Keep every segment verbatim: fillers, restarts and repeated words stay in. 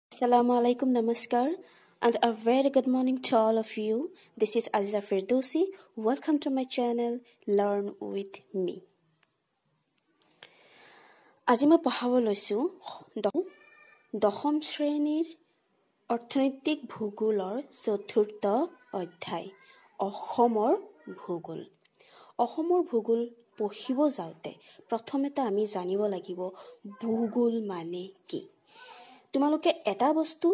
Assalamu alaikum, namaskar, and a very good morning to all of you. This is Aziza Firdousi. Welcome to my channel, Learn with me. আজি মই পঢ়াব লৈছোঁ দশম শ্ৰেণীৰ অৰ্থনৈতিক ভূগোলৰ চতুৰ্থ অধ্যায় অসমৰ ভূগোল। অসমৰ ভূগোল পঢ়িব যাওঁতে প্ৰথমতে আমি জানিব লাগিব ভূগোল মানে কি। তোমালোকে এটা বস্তু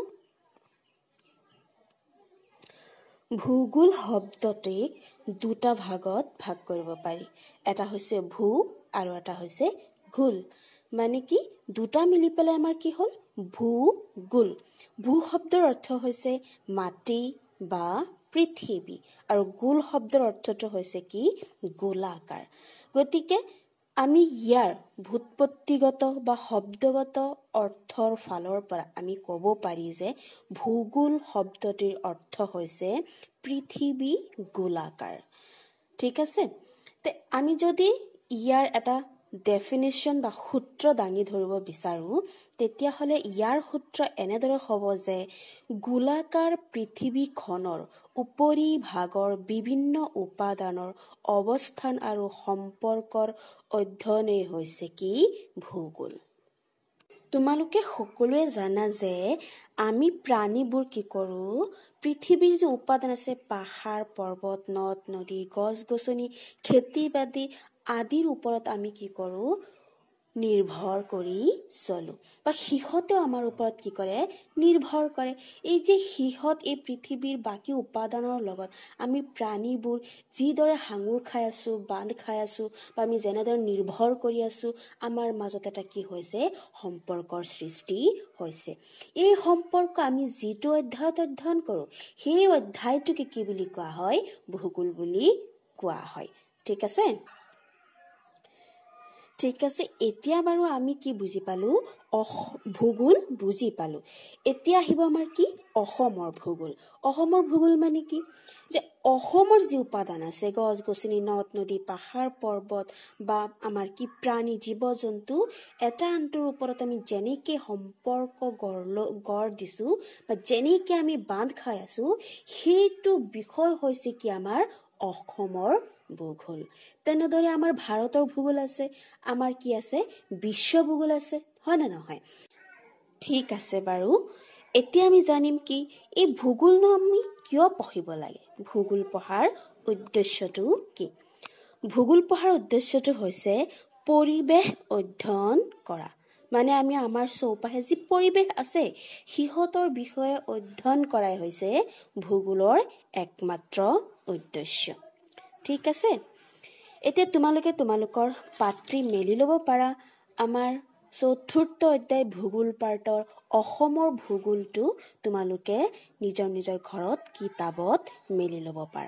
ভূগোল শব্দটিক দুটা ভাগত ভাগ কৰিব পাৰি। এটা হৈছে ভূ আৰু এটা হৈছে গোল। মানে কি দুটা মিলি পেলাই আমাৰ কি হ'ল ভূগোল। ভূ শব্দৰ অৰ্থ হৈছে মাটি বা পৃথিৱী আৰু গোল শব্দৰ অৰ্থটো হৈছে কি গোলাকাৰ। গতিকে আমি ইয়াৰ ভূতপত্তিগত বা শব্দগত অৰ্থৰ ফালৰ পৰা আমি ক'ব পাৰি যে ভূগোল শব্দটিৰ অৰ্থ হৈছে পৃথিৱী গোলাকাৰ। ঠিক আছে, তে আমি যদি ইয়াৰ এটা ডেফিনিশ্যন বা সূত্ৰ দাঙি ধৰিব বিচাৰোঁ তেতিয়াহ'লে ইয়াৰ সূত্ৰ এনেদৰে হ'ব যে গোলাকাৰ পৃথিৱীখনৰ উপৰি ভাগৰ বিভিন্ন উপাদানৰ অৱস্থান আৰু সম্পৰ্কৰ অধ্যয়নেই হৈছে কি ভূগোল। তোমালোকে সকলোৱে জানা যে আমি প্ৰাণীবোৰ কি কৰোঁ পৃথিৱীৰ যে উপাদান আছে পাহাৰ পৰ্বত নদ নদী গছ গছনি খেতি বাতি আদিৰ ওপৰত আমি কি কৰোঁ নিৰ্ভৰ কৰি চলোঁ বা সিহঁতেও আমাৰ ওপৰত কি কৰে নিৰ্ভৰ কৰে। এই যে সিহঁত এই পৃথিৱীৰ বাকী উপাদানৰ লগত আমি প্ৰাণীবোৰ যিদৰে সাঙুৰ খাই আছোঁ বান্ধ খাই আছোঁ বা আমি যেনেদৰে নিৰ্ভৰ কৰি আছোঁ আমাৰ মাজত এটা কি হৈছে সম্পৰ্কৰ সৃষ্টি হৈছে। এই সম্পৰ্ক আমি যিটো অধ্যায়ত অধ্যয়ন কৰোঁ সেই অধ্যায়টোকে কি বুলি কোৱা হয় ভূগোল বুলি কোৱা হয়। ঠিক আছে ঠিক আছে এতিয়া বাৰু আমি কি বুজি পালোঁ ভূগোল বুজি পালোঁ। এতিয়া আহিব আমাৰ কি অসমৰ ভূগোল। অসমৰ ভূগোল মানে কি যে অসমৰ যি উপাদান আছে গছ গছনি নদ নদী পাহাৰ পৰ্বত বা আমাৰ কি প্ৰাণী জীৱ জন্তু এটা আনটোৰ ওপৰত আমি যেনেকৈ সম্পৰ্ক গঢ় গঢ় দিছোঁ বা যেনেকৈ আমি বান্ধ খাই আছোঁ সেইটো বিষয় হৈছে কি আমাৰ অসমৰ ভূগোল। তেনেদৰে আমাৰ ভাৰতৰ ভূগোল আছে, আমাৰ কি আছে বিশ্ব ভূগোল আছে, হয় নে নহয়? ঠিক আছে বাৰু এতিয়া আমি জানিম কি এই ভূগোলনো আমি কিয় পঢ়িব লাগে। ভূগোল পঢ়াৰ উদ্দেশ্যটো কি? ভূগোল পঢ়াৰ উদ্দেশ্যটো হৈছে পৰিৱেশ অধ্যয়ন কৰা। মানে আমি আমাৰ চৌপাশে যি পৰিৱেশ আছে সিহঁতৰ বিষয়ে অধ্যয়ন কৰাই হৈছে ভূগোলৰ একমাত্ৰ উদ্দেশ্য। ঠিক আছে, এতিয়া তোমালোকে তোমালোকৰ পাত্ৰী মেলি ল'ব পাৰা আমাৰ চতুৰ্থ অধ্যায় ভূগোল পাৰ্টৰ অসমৰ ভূগোলটো তোমালোকে নিজৰ নিজৰ ঘৰত কিতাপত মেলি ল'ব পাৰা।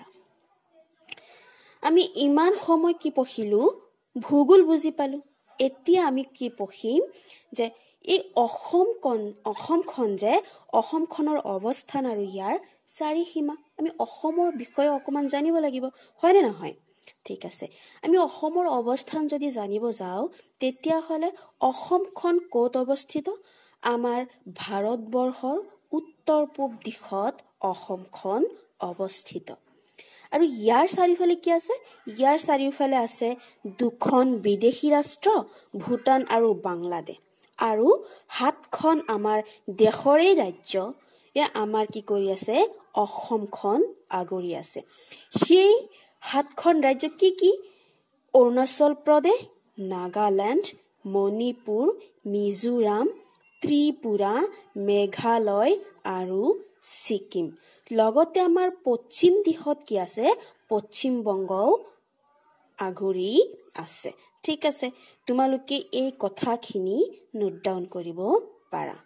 আমি ইমান সময় কি পঢ়িলোঁ ভূগোল বুজি পালোঁ। এতিয়া আমি কি পঢ়িম যে এই অসমখন অসমখন যে অসমখনৰ অৱস্থান আৰু ইয়াৰ চাৰিসীমা আমি অসমৰ বিষয়ে অকণমান জানিব লাগিব, হয়নে নহয়? ঠিক আছে, আমি অসমৰ অৱস্থান যদি জানিব যাওঁ তেতিয়াহ'লে অসমখন ক'ত অৱস্থিত? আমাৰ ভাৰতবৰ্ষৰ উত্তৰ পূব দিশত অসমখন অৱস্থিত। আৰু ইয়াৰ চাৰিওফালে কি আছে? ইয়াৰ চাৰিওফালে আছে দুখন বিদেশী ৰাষ্ট্ৰ ভূটান আৰু বাংলাদেশ আৰু সাতখন আমাৰ দেশৰেই ৰাজ্য এয়া আমাৰ কি কৰি আছে অসমখন আগুৰি আছে। সেই সাতখন ৰাজ্য কি কি? অৰুণাচল প্ৰদেশ, নাগালেণ্ড, মণিপুৰ, মিজোৰাম, ত্ৰিপুৰা, মেঘালয় আৰু ছিকিম। লগতে আমাৰ পশ্চিম দিশত কি আছে পশ্চিম বংগও আগুৰি আছে। ঠিক আছে, তোমালোকে এই কথাখিনি নোট ডাউন কৰিব পাৰা।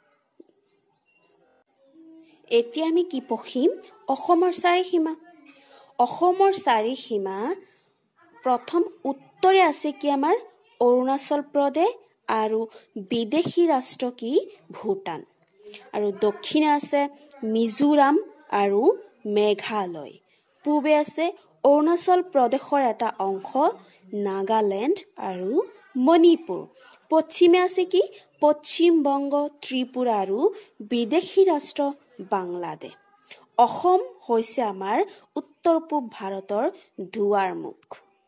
এতিয়া আমি কি পঢ়িম অসমৰ চাৰিসীমা। অসমৰ চাৰিসীমা প্ৰথম উত্তৰে আছে কি আমাৰ অৰুণাচল প্ৰদেশ আৰু বিদেশী ৰাষ্ট্ৰ কি ভূটান আৰু দক্ষিণে আছে মিজোৰাম আৰু মেঘালয়। পূবে আছে অৰুণাচল প্ৰদেশৰ এটা অংশ নাগালেণ্ড আৰু মণিপুৰ। পশ্চিমে আছে কি পশ্চিম বংগ ত্ৰিপুৰা আৰু বিদেশী ৰাষ্ট্ৰ বাংলাদেশ অসম হৈছে আমাৰ উত্তৰ পূব ভাৰতৰ দুৱাৰমুখ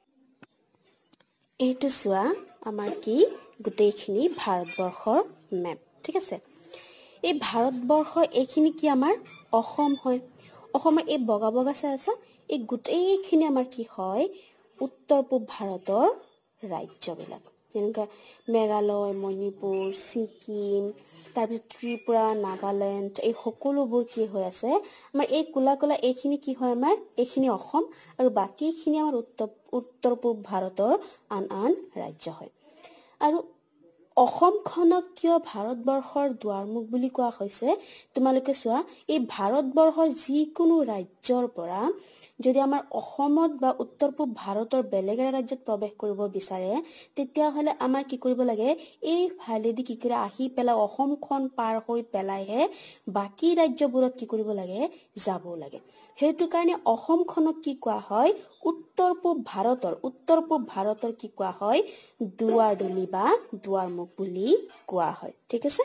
এইটো চোৱা আমাৰ কি গোটেইখিনি ভাৰতবৰ্ষৰ মেপ ঠিক আছে এই ভাৰতবৰ্ষৰ এইখিনি কি আমাৰ অসম হয় অসমৰ এই বগা বগা চাই আছে এই গোটেইখিনি আমাৰ কি হয় উত্তৰ পূব ভাৰতৰ ৰাজ্যবিলাক যেনেকৈ মেঘালয় মণিপুৰ ছিকিম তাৰপিছত ত্ৰিপুৰা নাগালেণ্ড এই সকলোবোৰ কি হৈ আছে আমাৰ এই কোলা কোলা এইখিনি কি হয় আমাৰ এইখিনি অসম আৰু বাকীখিনি আমাৰ উত্তৰ উত্তৰ পূব ভাৰতৰ আন আন ৰাজ্য হয় আৰু অসমখনক কিয় ভাৰতবৰ্ষৰ দুৱাৰমুখ বুলি কোৱা হৈছে তোমালোকে চোৱা এই ভাৰতবৰ্ষৰ যিকোনো ৰাজ্যৰ পৰা যদি আমাৰ অসমত বা উত্তৰ পূব ভাৰতৰ বেলেগ ৰাজ্যত প্ৰৱেশ কৰিব বিচাৰে তেতিয়া হলে আমাৰ কি কৰিব লাগে এই ফালেদি কি কৰি আহি পেলাই অসমখন পাৰ হৈ পেলাইহে বাকী ৰাজ্যবোৰত কি কৰিব লাগে যাব লাগে হেতু কাৰণে অসমখনক কি কোৱা হয় উত্তৰ পূব ভাৰতৰ উত্তৰ পূব ভাৰতৰ কি কোৱা হয় দুৱাৰদলি বা দুৱাৰমুখ বুলি কোৱা হয় ঠিক আছে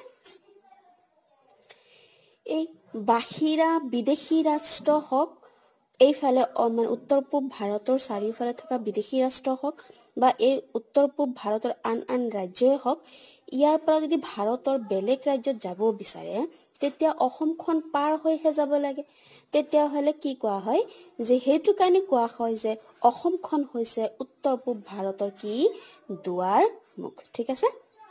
এই বাহিৰা বিদেশী ৰাষ্ট্ৰ হওক এইফালে মানে উত্তৰ পূব ভাৰতৰ চাৰিওফালে থকা বিদেশী ৰাষ্ট্ৰ হওক বা এই উত্তৰ পূব ভাৰতৰ আন আন ৰাজ্যই হওক ইয়াৰ পৰা যদি ভাৰতৰ বেলেগ ৰাজ্যত যাব বিচাৰে তেতিয়া অসমখন পাৰ হৈহে যাব লাগে তেতিয়া হলে কি কোৱা হয় যে হেতু কাৰণে কোৱা হয় যে অসমখন হৈছে উত্তৰ পূব ভাৰতৰ কি দুৱাৰ মুখ ঠিক আছে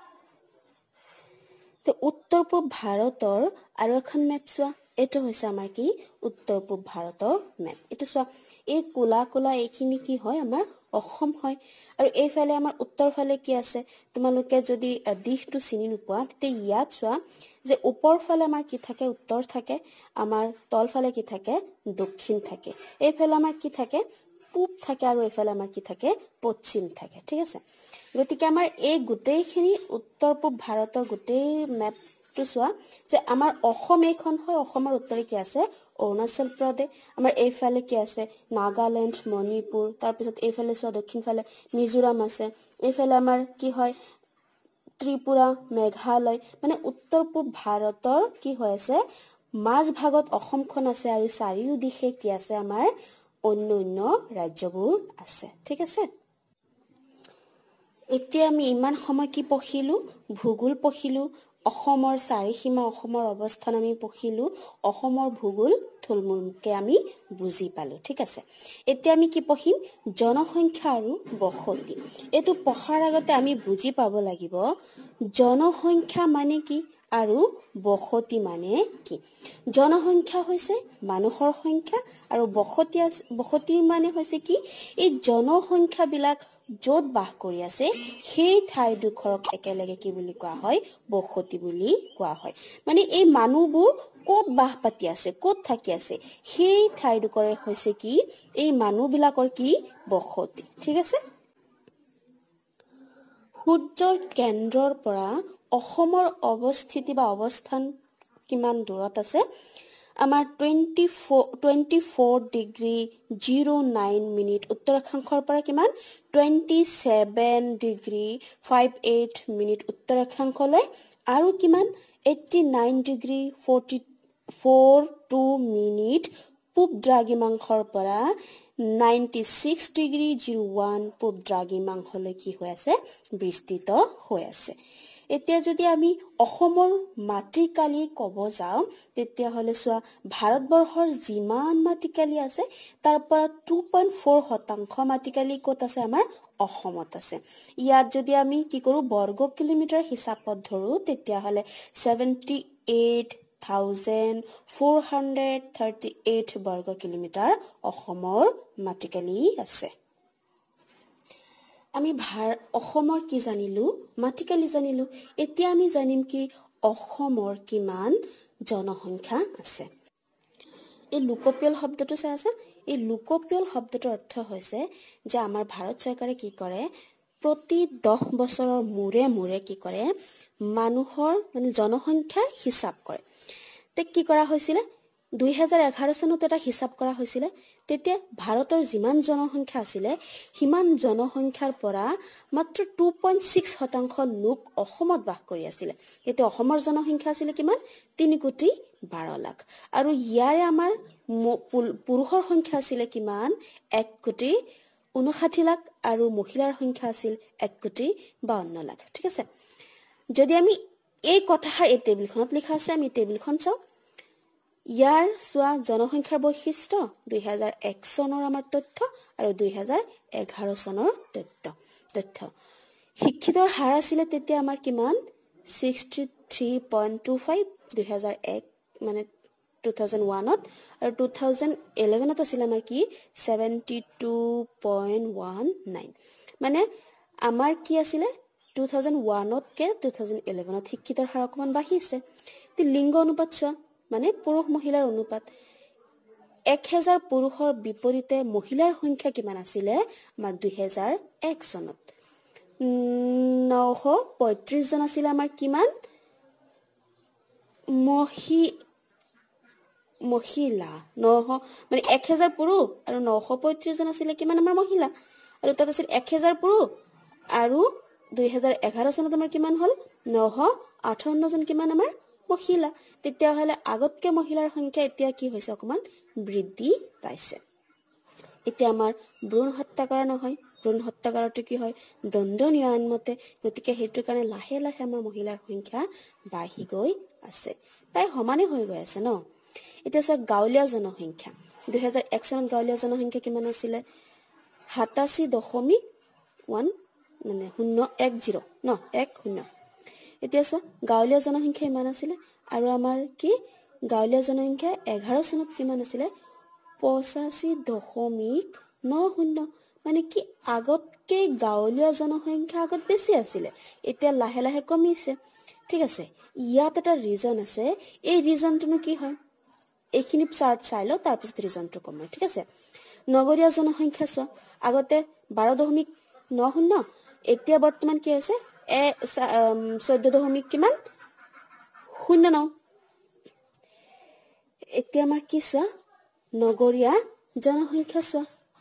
তো উত্তৰ পূব ভাৰতৰ আৰু এখন মেপ চোৱা এইটো হৈছে আমাৰ কি উত্তৰ পূব ভাৰতৰ মেপ এইটো চোৱা এই কোলা কোলা এইখিনি কি হয় আমাৰ অসম হয় আৰু এইফালে আমাৰ উত্তৰ ফালে কি আছে তোমালোকে যদি দিশটো চিনি নোপোৱা তেতিয়া ইয়াত চোৱা যে ওপৰ ফালে আমাৰ কি থাকে উত্তৰ থাকে আমাৰ তল ফালে কি থাকে দক্ষিণ থাকে এইফালে আমাৰ কি থাকে পূব থাকে আৰু এইফালে আমাৰ কি থাকে পশ্চিম থাকে ঠিক আছে গতিকে আমাৰ এই গোটেইখিনি উত্তৰ পূব ভাৰতৰ গোটেই মেপটো চোৱা যে আমাৰ অসম এইখন হয় অসমৰ উত্তৰে কি আছে অৰুণাচল প্ৰদেশ আমাৰ এইফালে কি আছে নাগালেণ্ড মণিপুৰ তাৰপিছত এইফালে চোৱা দক্ষিণ ফালে মিজোৰাম আছে এইফালে আমাৰ কি হয় ত্ৰিপুৰা মেঘালয় মানে উত্তৰ পূব ভাৰতৰ কি হৈ আছে মাজ ভাগত অসমখন আছে আৰু চাৰিও দিশে কি আছে আমাৰ অন্য অন্য ৰাজ্যবোৰ আছে ঠিক আছে এতিয়া আমি ইমান সময় কি পঢ়িলো ভূগোল পঢ়িলো অসমৰ চাৰিসীমা অসমৰ অৱস্থান আমি পঢ়িলো অসমৰ ভূগোল থুলমূলকে আমি বুজি পালো ঠিক আছে এতিয়া আমি কি পঢ়িম জনসংখ্যা আৰু বসতি এইটো পঢ়াৰ আগতে আমি বুজি পাব লাগিব জনসংখ্যা মানে কি আৰু বসতি মানে কি জনসংখ্যা হৈছে মানুহৰ সংখ্যা আৰু বসতি বসতি মানে হৈছে কি এই জনসংখ্যা বিলাক য'ত বাস কৰি আছে সেই ঠাইডোখৰক একেলগে কি বুলি কোৱা হয় বসতি বুলি কোৱা হয় মানে এই মানুহবোৰ ক'ত বাস পাতি আছে ক'ত থাকি আছে সেই ঠাইডোখৰে হৈছে কি এই মানুহবিলাকৰ কি বসতি ঠিক আছে সূৰ্যৰ কেন্দ্ৰৰ পৰা অসমৰ অৱস্থিতি বা অৱস্থান কিমান দূৰত আছে আমাৰ twenty four degree zero' nine minute উত্তৰ অক্ষাংশৰ পৰা কিমান twenty seven degree five eight minute উত্তৰ অক্ষাংশলৈ আৰু কিমান eighty nine degree forty four two minute পূব দ্ৰাঘিমাংশৰ পৰা ninety six degree zero' one পূব দ্ৰাঘিমাংশলৈ কি হৈ আছে বিস্তৃত হৈ আছে এতিয়া যদি আমি অসমৰ মাটিকালি ক'ব যাওঁ তেতিয়াহ'লে চোৱা ভাৰতবৰ্ষৰ যিমান মাটিকালি আছে তাৰ পৰা টু পইণ্ট ফ'ৰ শতাংশ মাটিকালি ক'ত আছে আমাৰ অসমত আছে ইয়াত যদি আমি কি কৰোঁ বৰ্গ কিলোমিটাৰ হিচাপত ধৰোঁ তেতিয়াহ'লে seventy eight thousand four hundred thirty eight বৰ্গ কিলোমিটাৰ অসমৰ মাটিকালি আছে আমি ভাৰ অসমৰ কি জানিলো মাটিকালি জানিলো এতিয়া আমি জানিম কি অসমৰ কিমান জনসংখ্যা আছে এই লোকপিয়ল শব্দটো চাই আছে এই লোকপিয়ল শব্দটোৰ অৰ্থ হৈছে যে আমাৰ ভাৰত চৰকাৰে কি কৰে প্ৰতি দহ বছৰৰ মূৰে মূৰে কি কৰে মানুহৰ মানে জনসংখ্যাৰ হিচাপ কৰে তে কি কৰা হৈছিল দুই হাজাৰ এঘাৰ চনত এটা হিচাপ কৰা হৈছিলে তেতিয়া ভাৰতৰ যিমান জনসংখ্যা আছিলে সিমান জনসংখ্যাৰ পৰা মাত্ৰ দুই দশমিক ছয় শতাংশ লোক অসমত বাস কৰি আছিল এতিয়া অসমৰ জনসংখ্যা আছিল কিমান তিনি কোটি বাৰ লাখ আৰু ইয়াৰে আমাৰ পুৰুষৰ সংখ্যা আছিল কিমান এক কোটি ঊনষাঠি লাখ আৰু মহিলাৰ সংখ্যা আছিল এক কোটি বাৱন্ন লাখ ঠিক আছে যদি আমি এই কথাৰ এই টেবুলখনত লিখা আছে আমি টেবুলখন চাও ইয়াৰ সোৱা জনসংখ্যাৰ বৈশিষ্ট্য দুই হাজাৰ এক চনৰ আমাৰ তথ্য আৰু দুই হাজাৰ এঘাৰ চনৰ তথ্য তথ্য শিক্ষিতৰ হাৰ আছিল তেতিয়া আমাৰ কিমান sixty three point two five দুই হাজাৰ এক মানে দুই হাজাৰ এক আৰু দুই হাজাৰ এঘাৰ ত আছিল আমাৰ কি seventy two point one nine মানে আমাৰ কি আছিল দুই হাজাৰ এক কে দুই হাজাৰ এঘাৰ ত শিক্ষিতৰ হাৰ অকমান বাঢ়িছে তি লিংগ অনুপাত চোৱা মানে পুৰুষ মহিলাৰ অনুপাত এক হাজাৰ পুৰুষৰ বিপৰীতে মহিলাৰ সংখ্যা কিমান আছিল আমাৰ দুই হাজাৰ এক চনত নশ পঁয়ত্ৰিশ জন আছিল আমাৰ কিমান মহি মহিলা নশ মানে এক হাজাৰ পুৰুষ আৰু নশ পঁয়ত্ৰিশ জন আছিল কিমান আমাৰ মহিলা আৰু তাত আছিল এক হাজাৰ পুৰুষ আৰু দুই হাজাৰ এঘাৰ চনত আমাৰ কিমান হল নশ আঠাৱন্ন জন কিমান আমাৰ মহিলা তেতিয়া হলে আগতকে মহিলাৰ সংখ্যা এতিয়া কি হৈছে অকমান বৃদ্ধি পাইছে এতিয়া আমাৰ ব্ৰুণ হত্যা কৰা নহয় ব্ৰুণ হত্যা কৰাটো কি হয় দণ্ডনীয় আইনমতে গতিকে হেতু কাৰণে লাহে লাহে আমাৰ মহিলাৰ সংখ্যা বাঢ়ি গৈ আছে প্ৰায় সমানে হৈ গৈ আছে ন এতিয়া সব গাঁৱলীয়া জনসংখ্যা দুই হাজাৰ এক চনত গাঁৱলীয়া জনসংখ্যা কিমান আছিল সাতাশী দশমিক এক মানে শূন্য এক শূন্য ন এক শূন্য এতিয়া সব গাঁৱলীয়া জনসংখ্যা ইমান আছিল আৰু আমাৰ কি গাঁৱলীয়া জনসংখ্যা এঘাৰ চনত কিমান আছিল পঁচাশী দশমিক ন শূন্য মানে কি আগতকে গাঁৱলীয়া জনসংখ্যা আগত বেছি আছিল এতিয়া লাহে লাহে কমিছে ঠিক আছে ইয়াত এটা ৰিজন আছে এই ৰিজনটো কি হয় এইখিনি চাৰ্ট চাই লও তাৰ পিছত ৰিজনটো কম ঠিক আছে নগৰীয়া জনসংখ্যা চোৱা আগতে বাৰ দশমিক ন শূন্য এতিয়া বৰ্তমান কি আছে এ চৈধ্য দশমিক কিমান শূন্য ন এতিয়া আমাৰ কি চোৱা নগৰীয়া জনসংখ্যা চোৱা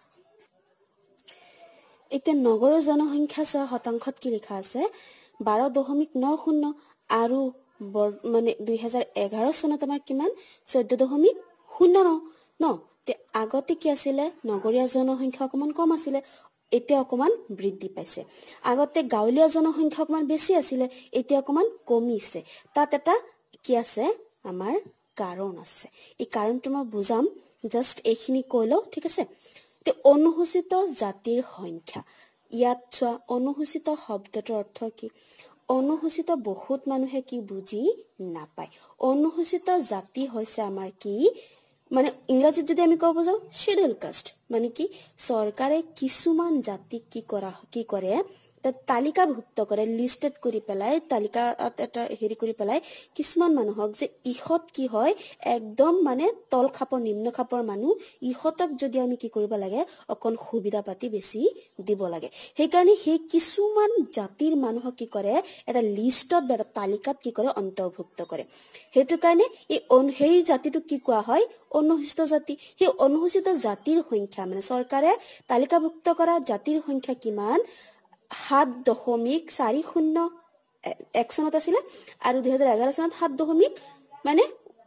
এতিয়া নগৰৰ জনসংখ্যা চোৱা শতাংশত কি লিখা আছে বাৰ দশমিক ন শূন্য আৰু মানে দুই হাজাৰ এঘাৰ চনত আমাৰ কিমান চৈধ্য দশমিক শূন্য ন ন তে আগতে কি আছিল নগৰীয়া জনসংখ্যা অকমান কম আছিল এতিয়া অকমান বৃদ্ধি পাইছে আগতে গাঁৱলীয়া জনসংখ্যা অকমান বেছি আছিল এতিয়া অকমান কমিছে তাত এটা কি আছে আমাৰ কাৰণ আছে এই কাৰণটো মই বুজাম জাস্ট এইখিনি কইলো ঠিক আছে তে অনুসূচিত জাতিৰ সংখ্যা ইয়াত চোৱা অনুসূচিত শব্দটোৰ অৰ্থ কি অনুসূচিত বহুত মানুহে কি বুজি নাপায় অনুসূচিত জাতি হৈছে আমাৰ কি মানে ইংৰাজীত যদি আমি কব যাও শিডিউল কাষ্ট মানে কি চৰকাৰে কিছুমান জাতি কি কৰা কি কৰে তালিকাভুক্ত কৰে লিস্টেড কৰি পেলাই তালিকা এটা হেৰি কৰি পেলাই কিছুমান মানুহক যে ইহত কি হয় একদম মানে তল খাপৰ নিম্ন খাপৰ মানুহ ইহতক যদি আমি কি কৰিব লাগে অকন সুবিধা পাতি বেছি দিব লাগে সেই কাৰণে সেই কিছুমান জাতিৰ মানুহক কি কৰে এটা লিষ্টত বা তালিকাত কি কৰে অন্তৰ্ভুক্ত কৰে হেতু কাৰণে এই সেই জাতিটো কি কোৱা হয় অনুসূচিত জাতি সেই অনুসূচিত জাতিৰ সংখ্যা মানে চৰকাৰে তালিকাভুক্ত কৰা জাতিৰ সংখ্যা কিমান সাত দশমিক চাৰি শূন্য এক চনত আছিল আৰু দুই হাজাৰ এঘাৰ চনত সাত দশমিক মানে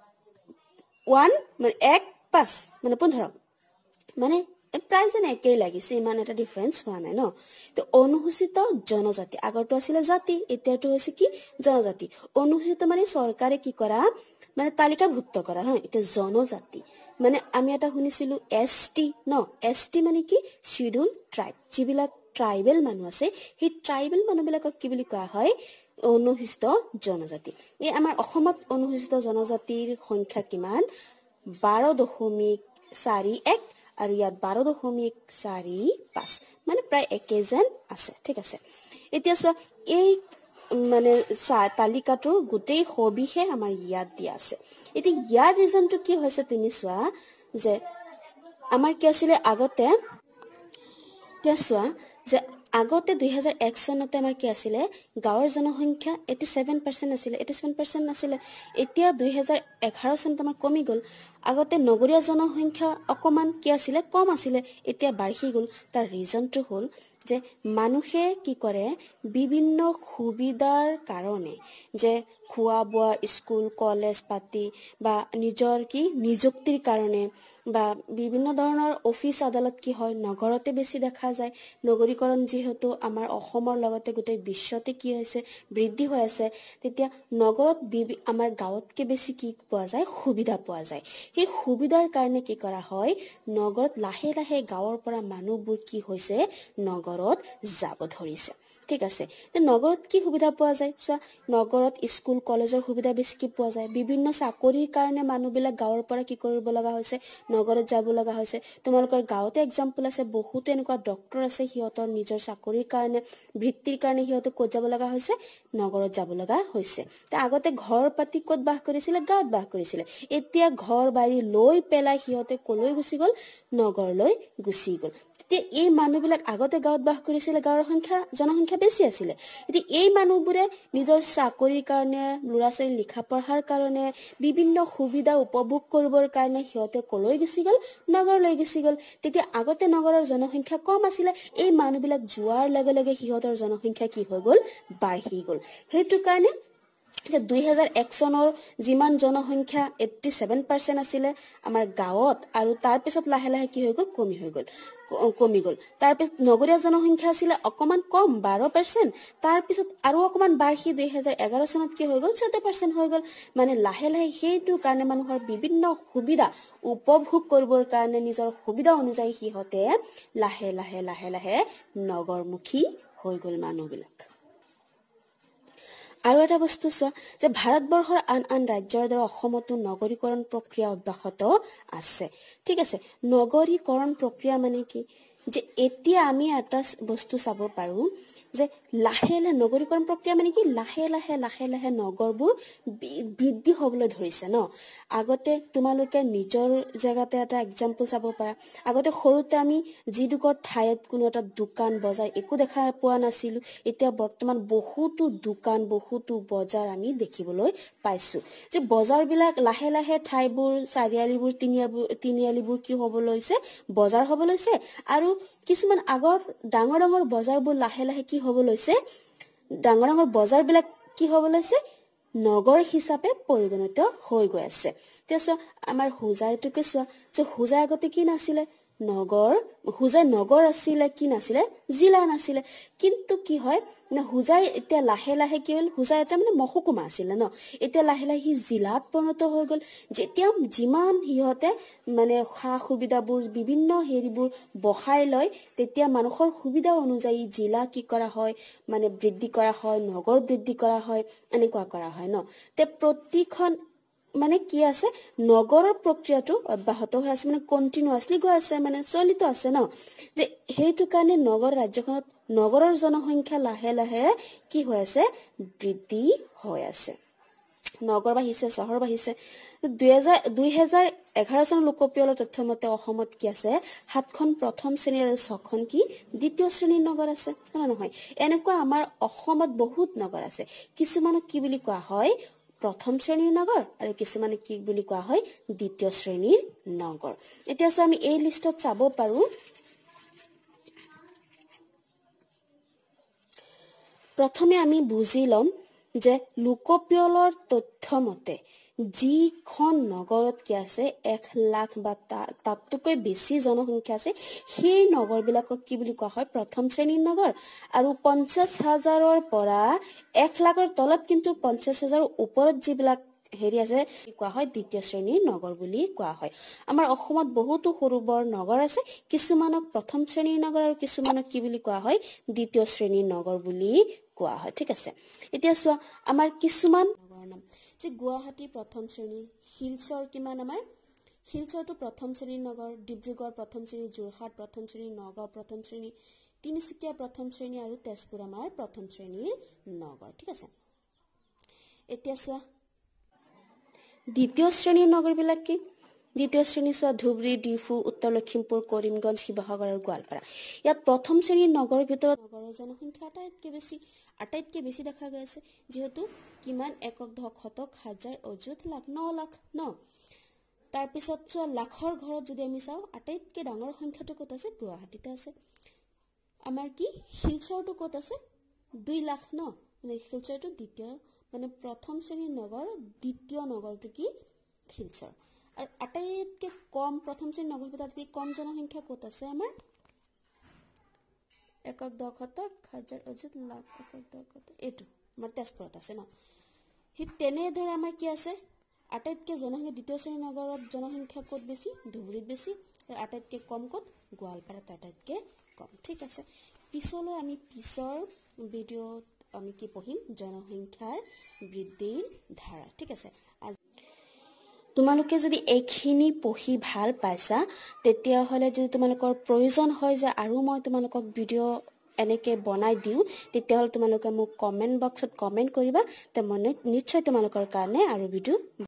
ওৱান মানে এক পাঁচ মানে পোন্ধৰ মানে প্ৰায় যেন একেই লাগিছে ইমান এটা ডিফাৰেন্স হোৱা নাই ন তো অনুসূচিত জনজাতি আগৰটো আছিল জাতি এতিয়াটো হৈছে কি জনজাতি অনুসূচিত মানে চৰকাৰে কি কৰা মানে তালিকাভুক্ত কৰা হা এটা জনজাতি মানে আমি এটা শুনিছিলো এছ টি ন এছ টি মানে কি শিডিউল ট্ৰাইব যিবিলাক ট্ৰাইবেল মানুহ আছে সেই ট্ৰাইবেল মানুহবিলাকক কি বুলি কোৱা হয় অনুসূচিত জনজাতি এই আমাৰ অসমত অনুসূচিত জনজাতিৰ সংখ্যা কিমান বাৰ দশমিক চাৰি এক আৰু ইয়াত বাৰ দশমিক চাৰি পাঁচ মানে প্ৰায় একে যেন আছে ঠিক আছে এতিয়া চোৱা এই মানে তালিকাটো গোটেই সবিশেষ আমাৰ ইয়াত দিয়া আছে এতিয়া ইয়াৰ ৰিজনটো কি হৈছে তুমি চোৱা যে আমাৰ কি আছিল আগতে এতিয়া চোৱা যে আগতে দুই হাজাৰ এক চনতে আমাৰ কি আছিলে গাঁৱৰ জনসংখ্যা eighty-seven percent আছিলে eighty-seven percent নাছিলে এতিয়া দুই হাজাৰ এঘাৰ চনত আমাৰ কমি গল আগতে নগৰীয়া জনসংখ্যা অকমান কি আছিলে কম আছিলে এতিয়া বাঢ়ি গল তাৰ ৰিজনটো হ'ল যে মানুহে কি কৰে বিভিন্ন সুবিধাৰ কাৰণে যে খোৱা বোৱা স্কুল কলেজ পাতি বা নিজৰ কি নিযুক্তিৰ কাৰণে বা বিভিন্ন ধৰণৰ অফিস আদালত কি হয় নগৰতে বেছি দেখা যায় নগৰীকৰণ যেহেতু আমাৰ অসমৰ লগতে গোটেই বিশ্বতে কি হৈছে বৃদ্ধি হৈ আছে তেতিয়া নগৰত আমাৰ গাঁৱতকে বেছি কি পোৱা যায় সুবিধা পোৱা যায় এই সুবিধাৰ কাৰণে কি কৰা হয় নগৰত লাহে লাহে গাঁৱৰ পৰা মানুহবোৰ কি হৈছে নগৰত যাব ধৰিছে ঠিক আছে নগৰত কি সুবিধা পোৱা যায় সো নগৰত স্কুল কলেজৰ সুবিধা বেছি কি পোৱা যায় বিভিন্ন চাকৰিৰ কাৰণে মানুহবিলাক গাঁৱৰ পৰা কি কৰিব লগা হৈছে নগৰত যাব লগা হৈছে তোমালোকৰ গাঁৱতে এক্সাম্পল আছে বহুত এনেকুৱা ডক্টৰ আছে সিহঁতৰ নিজৰ চাকৰিৰ কাৰণে বৃত্তিৰ কাৰণে সিহঁতে ক'ত যাব লগা হৈছে নগৰত যাব লগা হৈছে তে আগতে ঘৰ পাতি ক'ত বাস কৰিছিল গাঁৱত বাস কৰিছিল এতিয়া ঘৰ বাৰী লৈ পেলাই সিহঁতে কলৈ গুচি গল নগৰলৈ গুচি গল তে এই মানুহবিলাক আগতে গাঁৱত বাস কৰিছিল গাঁৱৰ সংখ্যা জনসংখ্যা বেছি আছিল এতি এই মানুহবোৰে নিজৰ চাকৰিৰ কাৰণে লৰা ছোৱালী লিখা পঢ়াৰ কাৰণে বিভিন্ন সুবিধা উপভোগ কৰিবৰ কাৰণে সিহঁতে কলৈ গুচি গল নগৰলৈ গুচি গল তেতিয়া আগতে নগৰৰ জনসংখ্যা কম আছিল এই মানুহবিলাক যোৱাৰ লগে লগে সিহঁতৰ জনসংখ্যা কি হৈ গল বাঢ়ি গল হেতু কাৰণে যে দুই হাজাৰ এক চনৰ যিমান জনসংখ্যা eighty-seven percent আছিল আমাৰ গাঁৱত আৰু তাৰ পিছত লাহে লাহে কি হৈ গল কমি হৈ গল কমি গল তাৰ পিছত নগৰীয়া জনসংখ্যা আছিল অকমান কম twelve percent তাৰ পিছত আৰু অকমান বাঢ়ি দুই হাজাৰ এঘাৰ চনত কি হৈ গল fourteen percent হৈ গল মানে লাহে লাহে হেতু কাৰণে মানুহৰ বিভিন্ন সুবিধা উপভোগ কৰিবৰ কাৰণে নিজৰ সুবিধা অনুযায়ী হিহতে লাহে লাহে লাহে লাহে নগৰমুখী হৈ গল মানুহবিলাক আৰু এটা বস্তু চোৱা যে ভাৰতবৰ্ষৰ আন আন ৰাজ্যৰ দৰে অসমতো নগৰীকৰণ প্ৰক্ৰিয়া অব্যাহত আছে ঠিক আছে নগৰীকৰণ প্ৰক্ৰিয়া মানে কি যে এতিয়া আমি এটা বস্তু চাব পাৰো যে লাহে লাহে নগৰীকৰণ প্ৰক্ৰিয়া মানে কি লাহে লাহে লাহে লাহে নগৰবোৰ বৃদ্ধি হ'বলৈ ধৰিছে ন আগতে তোমালোকে নিজৰ জায়গাতে এটা এক্সাম্পল চাব পাৰা আগতে সৰুতে আমি যিডোখৰ ঠাইত কোনো এটা দোকান বজাৰ একো দেখা পোৱা নাছিলো এতিয়া বৰ্তমান বহুতো দোকান বহুতো বজাৰ আমি দেখিবলৈ পাইছো যে বজাৰবিলাক লাহে লাহে ঠাইবোৰ চাৰিআলিবোৰ তিনিআলিবোৰ কি হ'ব লৈছে বজাৰ হ'ব লৈছে আৰু কিছুমান আগৰ ডাঙৰ ডাঙৰ বজাৰবোৰ লাহে লাহে কি হ'ব লৈছে ডাঙৰ ডাঙৰ বজাৰবিলাক কি হ'ব লৈছে নগৰ হিচাপে পৰিগণিত হৈ গৈ আছে তেছো আমাৰ হুজাইটোকে চোৱা যে হুজাই আগতে কি নাছিলে নগৰ হুজাই নগৰ আছিল কি নাছিলে জিলা নাছিলে কিন্তু কি হয় না হুজাই এতিয়া লাহে লাহে কি হ'ল হুজাই এটা মানে মহকুমা আছিল ন এতিয়া লাহে লাহে জিলাত পৰিণত হৈ গল যেতিয়া যিমান হিহতে মানে খা সুবিধাবোৰ বিভিন্ন হেৰিবোৰ বহাই লয় তেতিয়া মানুহৰ সুবিধা অনুযায়ী জিলা কি কৰা হয় মানে বৃদ্ধি কৰা হয় নগৰ বৃদ্ধি কৰা হয় এনেকুৱা কৰা হয় ন তে প্ৰতিখন মানে কি আছে নগৰৰ প্ৰক্ৰিয়াটো অব্যাহত হৈ আছে মানে কন্টিনিউয়াসলি গৈ আছে মানে চলিত আছে ন যে হেতু কাৰণে নগৰ ৰাজ্যখনত নগৰৰ জনসংখ্যা লাহে লাহে কি হৈ আছে বৃদ্ধি হৈ আছে নগৰ বাঢ়িছে চহৰ বাঢ়িছে দুই হাজাৰ এঘাৰ চনৰ লোকপিয়লৰ তথ্য মতে অসমত কি আছে সাতখন প্ৰথম শ্ৰেণীৰ আৰু ছখন কি দ্বিতীয় শ্ৰেণীৰ নগৰ আছে না নহয় এনেকুৱা আমাৰ অসমত বহুত নগৰ আছে কিছুমানক কি বুলি কোৱা হয় প্ৰথম শ্ৰেণীৰ নগৰ আৰু কিছুমানে কি বুলি কোৱা হয় দ্বিতীয় শ্ৰেণীৰ নগৰ এতিয়া সো আমি এই লিষ্টত চাব পাৰো প্ৰথমে আমি বুজি লম যে লোকপিয়লৰ তথ্য মতে যিখন নগৰত কি আছে এক লাখ বা তাতকৈ বেছি জনসংখ্যা আছে সেই নগৰবিলাকক কি বুলি কোৱা হয় প্ৰথম শ্ৰেণীৰ নগৰ আৰু পঞ্চাশ হাজাৰৰ পৰা এক লাখৰ তলত কিন্তু পঞ্চাশ হাজাৰৰ ওপৰত যিবিলাক হেৰি আছে কোৱা হয় দ্বিতীয় শ্ৰেণীৰ নগৰ বুলি কোৱা হয় আমাৰ অসমত বহুতো সৰু বৰ নগৰ আছে কিছুমানক প্ৰথম শ্ৰেণীৰ নগৰ আৰু কিছুমানক কি বুলি কোৱা হয় দ্বিতীয় শ্ৰেণীৰ নগৰ বুলি কোৱা হয় ঠিক আছে এতিয়া চোৱা আমাৰ কিছুমান নগৰৰ নাম যে গুৱাহাটী প্ৰথম শ্ৰেণী শিলচৰ কিমান আমাৰ শিলচৰটো প্ৰথম শ্ৰেণীৰ নগৰ ডিব্ৰুগড় প্ৰথম শ্ৰেণী যোৰহাট প্ৰথম শ্ৰেণী নগাঁও প্ৰথম শ্ৰেণী তিনিচুকীয়া প্ৰথম শ্ৰেণী আৰু তেজপুৰ আমাৰ প্ৰথম শ্ৰেণীৰ নগৰ ঠিক আছে এতিয়া চোৱা দ্বিতীয় শ্ৰেণীৰ নগৰবিলাক কি দ্বিতীয় শ্ৰেণী চোৱা ধুবুৰী, ডিফু, উত্তৰ লখিমপুৰ, কৰিমগঞ্জ, শিৱসাগৰ আৰু গোৱালপাৰা। ইয়াত প্ৰথম শ্ৰেণীৰ নগৰৰ ভিতৰত নগৰৰ জনসংখ্যা আটাইতকৈ বেছি আটাইতকৈ বেছি দেখা গৈ আছে, যিহেতু কিমান একক দশক শতক হাজাৰ অযুত লাখ ন লাখ ন। তাৰপিছত চোৱা লাখৰ ঘৰত যদি আমি চাওঁ আটাইতকৈ ডাঙৰ সংখ্যাটো ক'ত আছে? গুৱাহাটীতে আছে। আমাৰ কি শিলচৰটো ক'ত আছে? দুই লাখ ন, মানে শিলচৰটো দ্বিতীয় মানে প্ৰথম শ্ৰেণীৰ নগৰ, দ্বিতীয় নগৰটো কি শিলচৰ। আৰু আটাইতকৈ কম প্ৰথম শ্ৰেণীৰ নগৰ ভিতৰত কম জনসংখ্যা ক'ত আছে? আমাৰ একক দশক শতক হাজাৰ অযুত লাখ একক দশক শতক এইটো আমাৰ তেজপুৰত আছে ন। সেই তেনেদৰে আমাৰ কি আছে? আটাইতকৈ জনসংখ্যা দ্বিতীয় শ্ৰেণীৰ নগৰত জনসংখ্যা ক'ত বেছি? ধুবুৰীত বেছি। আৰু আটাইতকৈ কম ক'ত? গোৱালপাৰাত আটাইতকৈ কম। ঠিক আছে, পিছলৈ আমি পিছৰ ভিডিঅ'ত আমি কি পঢ়িম? জনসংখ্যাৰ বৃদ্ধিৰ ধাৰা। ঠিক আছে, তোমালোকে যদি এইখিনি পঢ়ি ভাল পাইছা তেতিয়াহ'লে যদি তোমালোকৰ প্ৰয়োজন হয় যে আৰু মই তোমালোকক ভিডিঅ' এনেকৈ বনাই দিওঁ তেতিয়াহ'লে তোমালোকে মোক কমেণ্ট বক্সত কমেণ্ট কৰিবা, তে মই নিশ্চয় তোমালোকৰ কাৰণে আৰু ভিডিঅ'